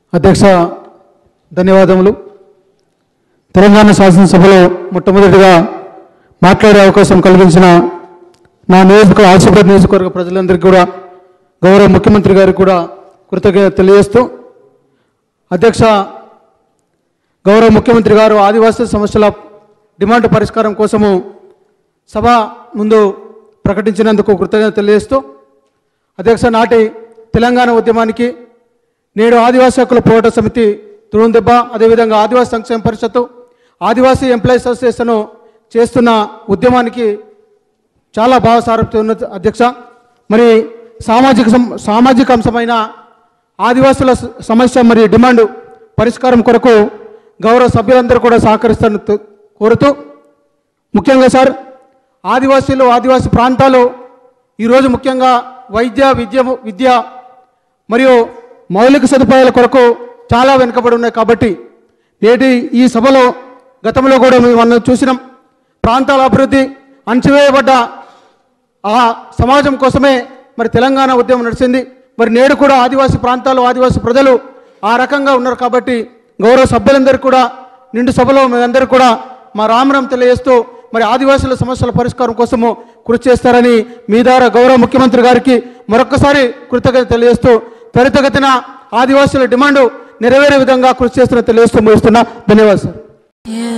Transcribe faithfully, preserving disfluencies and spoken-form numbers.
అధ్యక్ష ధన్యవాదములు. తెలంగాణ శాసనసభలో మొట్టమొదటిగా మాట్లాడే అవకాశం కలిగించిన నా నియోజకవర్గ ఆసిఫాబాద్ నియోజకవర్గ ప్రజలందరికీ కూడా గౌరవ ముఖ్యమంత్రి గారికి కూడా కృతజ్ఞత తెలియజేస్తూ, అధ్యక్ష గౌరవ ముఖ్యమంత్రి గారు ఆదివాసీ సమస్యల డిమాండ్ పరిష్కారం కోసము సభ ముందు ప్రకటించినందుకు కృతజ్ఞత తెలియజేస్తూ, అధ్యక్ష నాటి తెలంగాణ ఉద్యమానికి నేడు ఆదివాసీ హక్కుల పోరాట సమితి తురుందెబ్బ, అదేవిధంగా ఆదివాసీ సంక్షేమ పరిషత్తు, ఆదివాసీ ఎంప్లాయీస్ అసోసియేషన్ చేస్తున్న ఉద్యమానికి చాలా బాగా సారథ్యం ఉన్నది అధ్యక్ష. మరి సామాజిక సామాజిక అంశమైన ఆదివాసుల సమస్య మరియు డిమాండ్ పరిష్కారం కొరకు గౌరవ సభ్యులందరూ కూడా సహకరిస్తారని కోరుతూ, ముఖ్యంగా సార్ ఆదివాసీలు ఆదివాసీ ప్రాంతాలు ఈరోజు ముఖ్యంగా వైద్య విద్య విద్య మరియు మౌలిక సదుపాయాల కొరకు చాలా వెనుకబడి ఉన్నాయి. కాబట్టి నేటి ఈ సభలో గతంలో కూడా మేము మనం చూసినాం, ప్రాంతాల అభివృద్ధి అణచివేయబడ్డ ఆ సమాజం కోసమే మరి తెలంగాణ ఉద్యమం నడిచింది. మరి నేడు కూడా ఆదివాసీ ప్రాంతాలు ఆదివాసీ ప్రజలు ఆ రకంగా ఉన్నారు. కాబట్టి గౌరవ సభ్యులందరికీ కూడా నిండు సభలో మేమందరూ కూడా మా రామరాం తెలియజేస్తూ మరి ఆదివాసుల సమస్యల పరిష్కారం కోసము కృషి చేస్తారని మీ ద్వారా గౌరవ ముఖ్యమంత్రి గారికి మరొక్కసారి కృతజ్ఞత తెలియజేస్తూ, త్వరితగతిన ఆదివాసుల డిమాండ్ నెరవేరే విధంగా కృషి చేస్తున్న తెలియజేస్తూ ముగిస్తున్నా. ధన్యవాదాలు సార్.